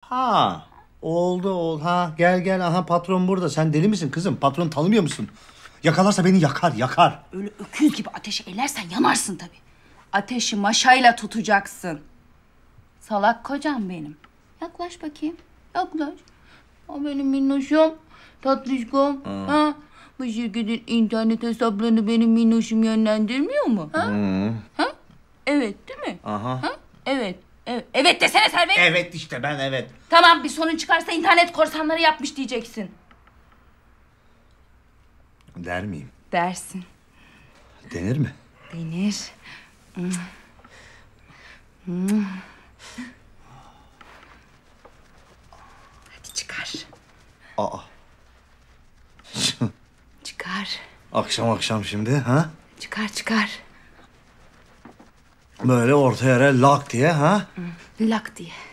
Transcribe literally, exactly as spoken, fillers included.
Ha oldu oldu. Ha gel gel, aha patron burada. Sen deli misin kızım? Patron tanımıyor musun? Yakalarsa beni yakar yakar. Öyle öküz gibi ateşi ellersen yanarsın tabii. Ateşi maşayla tutacaksın. Salak kocam benim. Yaklaş bakayım. Yaklaş. O benim minnoşum. Tatlışkom. Ha. ha. Bu şirketin internet hesaplarını benim minnoşum yönlendirmiyor mu? Ha? Hmm. Ha? Evet değil mi? Aha. Ha? Evet. Evet. Evet desene Servet. Evet işte ben evet. Tamam, bir sorun çıkarsa internet korsanları yapmış diyeceksin. Der miyim? Dersin. Denir mi? Denir. Hmm. Hmm. Hadi çıkar. Aa. Çıkar. Akşam akşam şimdi ha? Çıkar çıkar. Böyle orta yere lak diye ha? Hmm. Lak diye.